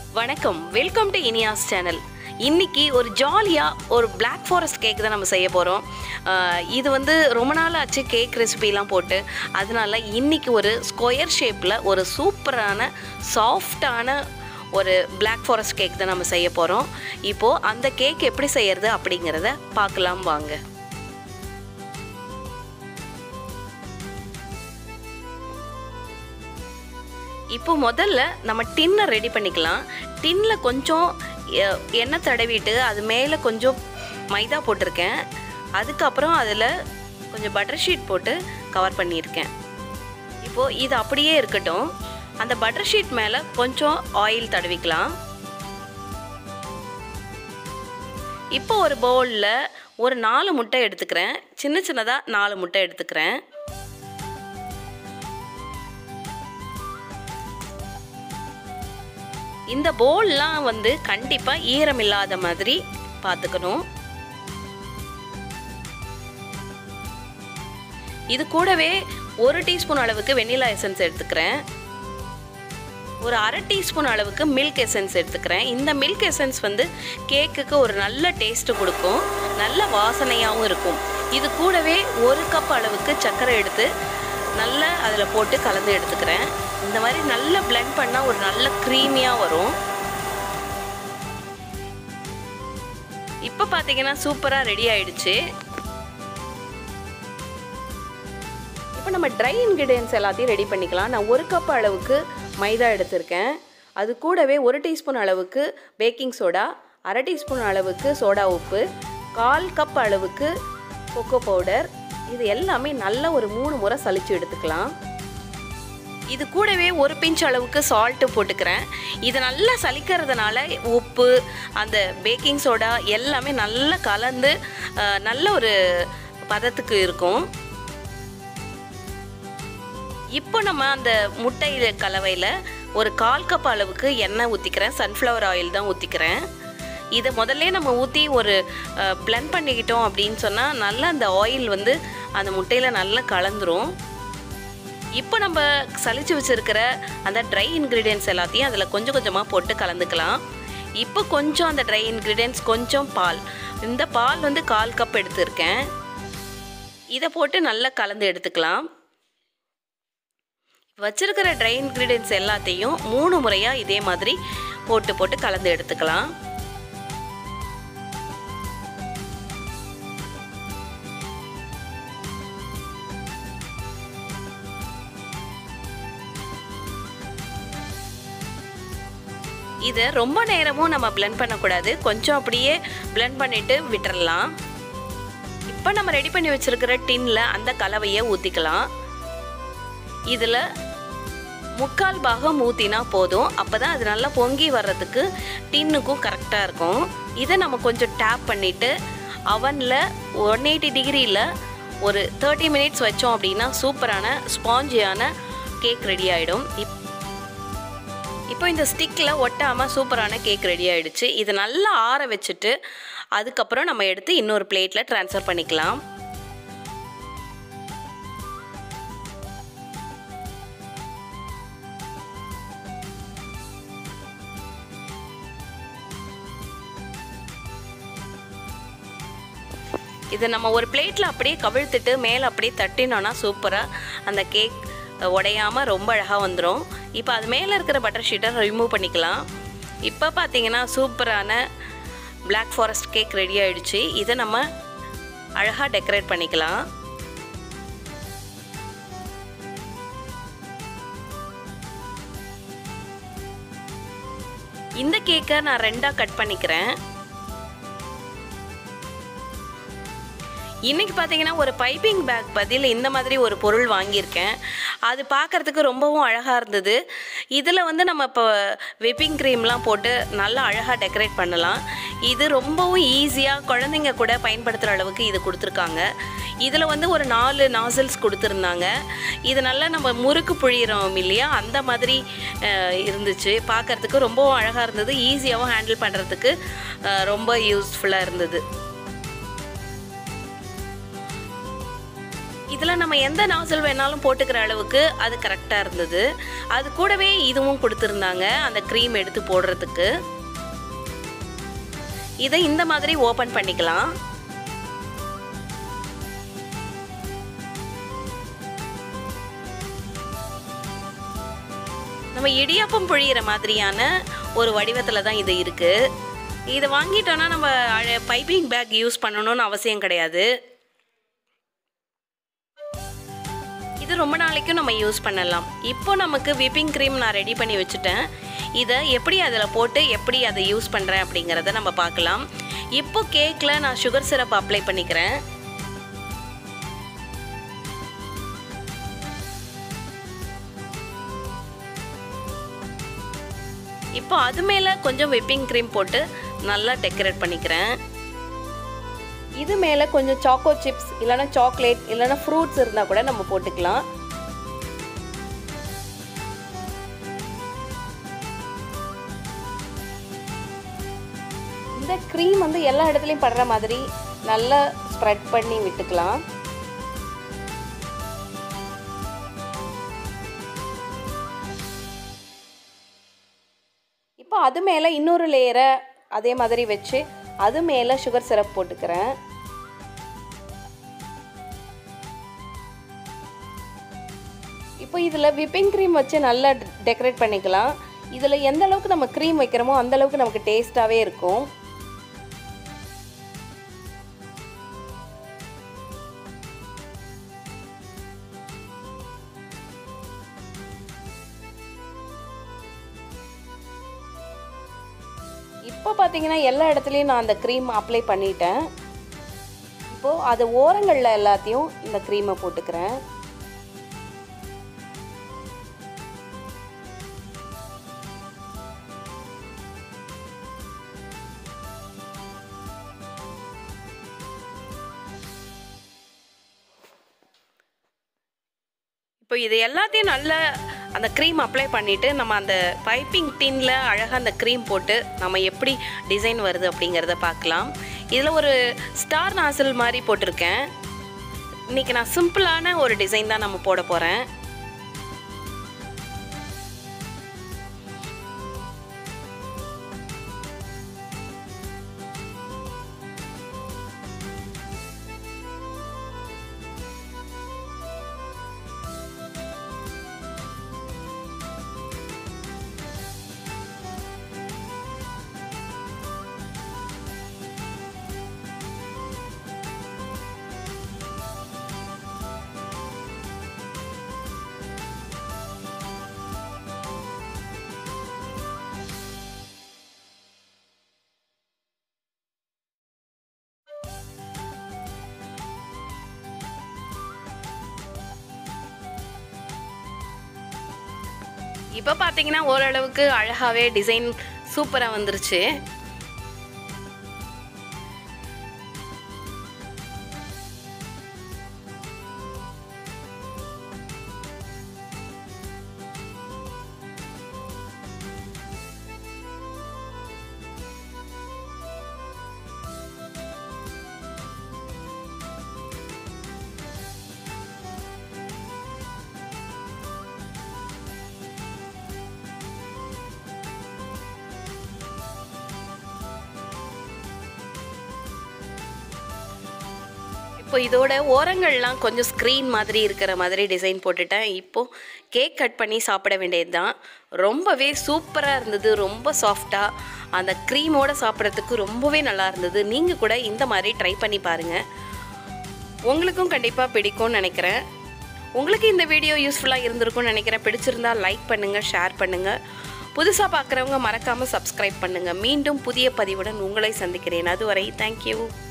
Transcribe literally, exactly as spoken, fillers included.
வணக்கம், welcome to Iniya's channel. இன்றைக்கி ஒரு ஜாலியாக ஒரு பிளாக் ஃபாரஸ்ட் கேக் தான் நம்ம செய்ய போகிறோம். இது வந்து ரொம்ப நாள் ஆச்சு கேக் ரெசிபிலாம் போட்டு. அதனால இன்றைக்கி ஒரு ஸ்கொயர் ஷேப்பில் ஒரு சூப்பரான சாஃப்டான ஒரு பிளாக் ஃபாரஸ்ட் கேக் தான் நம்ம செய்ய போகிறோம். இப்போது அந்த கேக் எப்படி செய்கிறது அப்படிங்கிறத பார்க்கலாம் வாங்க. இப்போ முதல்ல நம்ம டின்னை ரெடி பண்ணிக்கலாம். டின்னில் கொஞ்சம் எண்ணெய் தடவிட்டு அது மேலே கொஞ்சம் மைதா போட்டிருக்கேன். அதுக்கப்புறம் அதில் கொஞ்சம் பட்டர் ஷீட் போட்டு கவர் பண்ணியிருக்கேன். இப்போது இது அப்படியே இருக்கட்டும். அந்த பட்டர் ஷீட் மேலே கொஞ்சம் ஆயில் தடவிக்கலாம். இப்போ ஒரு பவுலில் ஒரு நாலு முட்டை எடுத்துக்கிறேன். சின்ன சின்னதாக நாலு முட்டை எடுத்துக்கிறேன். இந்த பவுல்லாம் வந்து கண்டிப்பாக ஈரம் இல்லாத மாதிரி பார்த்துக்கணும். இது கூடவே ஒரு டீஸ்பூன் அளவுக்கு வெண்ணிலா எசன்ஸ் எடுத்துக்கிறேன். ஒரு அரை டீஸ்பூன் அளவுக்கு மில்க் எசன்ஸ் எடுத்துக்கிறேன். இந்த மில்க் எசன்ஸ் வந்து கேக்குக்கு ஒரு நல்ல டேஸ்ட்டு கொடுக்கும், நல்ல வாசனையாகவும் இருக்கும். இது கூடவே ஒரு கப் அளவுக்கு சர்க்கரை எடுத்து நல்லா அதில் போட்டு கலந்து எடுத்துக்கிறேன். இந்த மாதிரி நல்லா பிளெண்ட் பண்ணால் ஒரு நல்ல க்ரீமியாக வரும். இப்போ பார்த்தீங்கன்னா சூப்பராக ரெடி ஆயிடுச்சு. இப்போ நம்ம ட்ரை இன்க்ரீடியன்ஸ் எல்லாத்தையும் ரெடி பண்ணிக்கலாம். நான் ஒரு கப் அளவுக்கு மைதா எடுத்திருக்கேன். அது கூடவே ஒரு டீஸ்பூன் அளவுக்கு பேக்கிங் சோடா, அரை டீஸ்பூன் அளவுக்கு சோடா உப்பு, கால் கப் அளவுக்கு கொக்கோ பவுடர். இது எல்லாமே நல்லா ஒரு மூணு முறை சலிச்சு எடுத்துக்கலாம். இது கூடவே ஒரு பிஞ்ச் அளவுக்கு சால்ட்டு போட்டுக்கிறேன். இது நல்லா சலிக்கிறதுனால உப்பு, அந்த பேக்கிங் சோடா எல்லாமே நல்லா கலந்து நல்ல ஒரு பதத்துக்கு இருக்கும். இப்போ நம்ம அந்த முட்டை கலவையில் ஒரு கால் கப் அளவுக்கு எண்ணெய் ஊற்றிக்கிறேன். சன்ஃப்ளவர் ஆயில் தான் ஊற்றிக்கிறேன். இதை முதல்ல நம்ம ஊற்றி ஒரு பிளெண்ட் பண்ணிக்கிட்டோம் அப்படின்னு சொன்னால் நல்லா அந்த ஆயில் வந்து அந்த முட்டையில் நல்லா கலந்துரும். இப்போ நம்ம சலிச்சு வச்சுருக்கிற அந்த ட்ரை இன்க்ரீடியன்ஸ் எல்லாத்தையும் அதில் கொஞ்சம் கொஞ்சமாக போட்டு கலந்துக்கலாம். இப்போ கொஞ்சம் அந்த ட்ரை இன்க்ரீடியன்ஸ், கொஞ்சம் பால். இந்த பால் வந்து கால் கப் எடுத்துருக்கேன். இதை போட்டு நல்லா கலந்து எடுத்துக்கலாம். வச்சுருக்கிற ட்ரை இன்க்ரீடியன்ஸ் எல்லாத்தையும் மூணு முறையாக இதே மாதிரி போட்டு போட்டு கலந்து எடுத்துக்கலாம். இதை ரொம்ப நேரமும் நம்ம பிளெண்ட் பண்ணக்கூடாது. கொஞ்சம் அப்படியே பிளெண்ட் பண்ணிவிட்டு விட்டுறலாம். இப்போ நம்ம ரெடி பண்ணி வச்சுருக்கிற டின்னில் அந்த கலவையை ஊற்றிக்கலாம். இதில் முக்கால் பாகம் ஊற்றினா போதும். அப்போ தான் அது நல்லா பொங்கி வர்றதுக்கு டின்னுக்கும் கரெக்டாக இருக்கும். இதை நம்ம கொஞ்சம் டேப் பண்ணிவிட்டு அவனில் ஒன் எயிட்டி டிகிரியில் ஒரு தேர்ட்டி மினிட்ஸ் வச்சோம் அப்படின்னா சூப்பரான ஸ்பாஞ்சியான கேக் ரெடி ஆகிடும். இப் இப்போ இந்த ஸ்டிக்கில் ஒட்டாமல் சூப்பரான கேக் ரெடி ஆகிடுச்சு. இதை நல்லா ஆற வச்சுட்டு அதுக்கப்புறம் நம்ம எடுத்து இன்னொரு பிளேட்டில் ட்ரான்ஸ்ஃபர் பண்ணிக்கலாம். இதை நம்ம ஒரு பிளேட்டில் அப்படியே கவிழ்த்துட்டு மேலே அப்படியே தட்டினோன்னா சூப்பராக அந்த கேக் உடையாமல் ரொம்ப அழகாக வந்துடும். இப்போ அது மேலே இருக்கிற பட்டர் ஷீட்டை ரிமூவ் பண்ணிக்கலாம். இப்போ பார்த்தீங்கன்னா சூப்பரான பிளாக் ஃபாரஸ்ட் கேக் ரெடி ஆகிடுச்சு. இதை நம்ம அழகாக டெக்கரேட் பண்ணிக்கலாம். இந்த கேக்கை நான் ரெண்டாக கட் பண்ணிக்கிறேன். இன்றைக்கி பார்த்தீங்கன்னா ஒரு பைப்பிங் பேக் பதில் இந்த மாதிரி ஒரு பொருள் வாங்கியிருக்கேன். அது பார்க்குறதுக்கு ரொம்பவும் அழகாக இருந்தது. இதில் வந்து நம்ம இப்போ விப்பிங் க்ரீம்லாம் போட்டு நல்லா அழகாக டெக்கரேட் பண்ணலாம். இது ரொம்பவும் ஈஸியாக குழந்தைங்க கூட பயன்படுத்துகிற அளவுக்கு இது கொடுத்துருக்காங்க. இதில் வந்து ஒரு நாலு நாசில்ஸ் கொடுத்துருந்தாங்க. இது நல்லா நம்ம முறுக்கு புழியிறோம் இல்லையா, அந்த மாதிரி இருந்துச்சு. பார்க்குறதுக்கு ரொம்பவும் அழகாக இருந்தது. ஈஸியாகவும் ஹேண்டில் பண்ணுறதுக்கு ரொம்ப யூஸ்ஃபுல்லாக இருந்தது. இதில் நம்ம எந்த நாசில் வேணாலும் போட்டுக்கிற அளவுக்கு அது கரெக்டாக இருந்தது. அது கூடவே இதுவும் கொடுத்துருந்தாங்க அந்த க்ரீம் எடுத்து போடுறதுக்கு. இதை இந்த மாதிரி ஓப்பன் பண்ணிக்கலாம். நம்ம இடியாப்பம் பொழியிற மாதிரியான ஒரு வடிவத்தில் தான் இது இருக்குது. இதை வாங்கிட்டோன்னா நம்ம பைப்பிங் பேக் யூஸ் பண்ணணும்னு அவசியம் கிடையாது. இது ரொம்ப நாளைக்கும் நம்ம யூஸ் பண்ணலாம். இப்போ நமக்கு விப்பிங் க்ரீம் நான் ரெடி பண்ணி வச்சுட்டேன். இதை எப்படி அதில் போட்டு எப்படி அதை யூஸ் பண்ணுறேன் அப்படிங்கிறத நம்ம பார்க்கலாம். இப்போ கேக்கில் நான் சுகர் சிரப் அப்ளை பண்ணிக்கிறேன். இப்போ அது மேலே கொஞ்சம் விப்பிங் க்ரீம் போட்டு நல்லா டெக்கரேட் பண்ணிக்கிறேன். இது மேலே கொஞ்சம் சாக்கோ சிப்ஸ் இல்லைனா சாக்லேட் இல்லைனா ஃப்ரூட்ஸ் இருந்தால் கூட நம்ம போட்டுக்கலாம். இந்த க்ரீம் வந்து எல்லா இடத்துலையும் படுற மாதிரி நல்லா ஸ்ப்ரெட் பண்ணி விட்டுக்கலாம். இப்போ அது மேலே இன்னொரு லேயரை அதே மாதிரி வச்சு அது மேலே சுகர் சிரப் போட்டுக்கிறேன். இப்போ இதில் விப்பிங் க்ரீம் வச்சு நல்லா டெக்கரேட் பண்ணிக்கலாம். இதில் எந்த அளவுக்கு நம்ம க்ரீம் வைக்கிறோமோ அந்த அளவுக்கு நமக்கு டேஸ்ட்டாகவே இருக்கும். இப்போ பார்த்தீங்கன்னா எல்லா இடத்துலையும் நான் அந்த க்ரீம் அப்ளை பண்ணிட்டேன். இப்போது அது ஓரங்களில் எல்லாத்தையும் இந்த க்ரீமை போட்டுக்கிறேன். இப்போ இது எல்லாத்தையும் நல்லா அந்த க்ரீம் அப்ளை பண்ணிவிட்டு நம்ம அந்த பைப்பிங் டின்ல அழகாக அந்த க்ரீம் போட்டு நம்ம எப்படி டிசைன் வருது அப்படிங்கிறத பார்க்கலாம். இதில் ஒரு ஸ்டார் நாசில் மாதிரி போட்டிருக்கேன். இன்றைக்கி நான் சிம்பிளான ஒரு டிசைன் தான் நம்ம போட போகிறேன். இப்போ பார்த்தீங்கன்னா ஓரளவுக்கு அழகாகவே டிசைன் சூப்பராக வந்துருச்சு. இப்போ இதோட ஓரங்கள்லாம் கொஞ்சம் ஸ்க்ரீன் மாதிரி இருக்கிற மாதிரி டிசைன் போட்டுட்டேன். இப்போது கேக் கட் பண்ணி சாப்பிட வேண்டியது தான். ரொம்பவே சூப்பராக இருந்தது. ரொம்ப சாஃப்டாக அந்த க்ரீமோடு சாப்பிட்றதுக்கு ரொம்பவே நல்லா இருந்தது. நீங்கள் கூட இந்த மாதிரி ட்ரை பண்ணி பாருங்கள். உங்களுக்கும் கண்டிப்பாக பிடிக்கும்னு நினைக்கிறேன். உங்களுக்கு இந்த வீடியோ யூஸ்ஃபுல்லாக இருந்திருக்கும்னு நினைக்கிறேன். பிடிச்சிருந்தா லைக் பண்ணுங்கள், ஷேர் பண்ணுங்கள். புதுசாக பார்க்குறவங்க மறக்காமல் சப்ஸ்கிரைப் பண்ணுங்கள். மீண்டும் புதிய பதிவுடன் உங்களை சந்திக்கிறேன். அதுவரை தேங்க்யூ.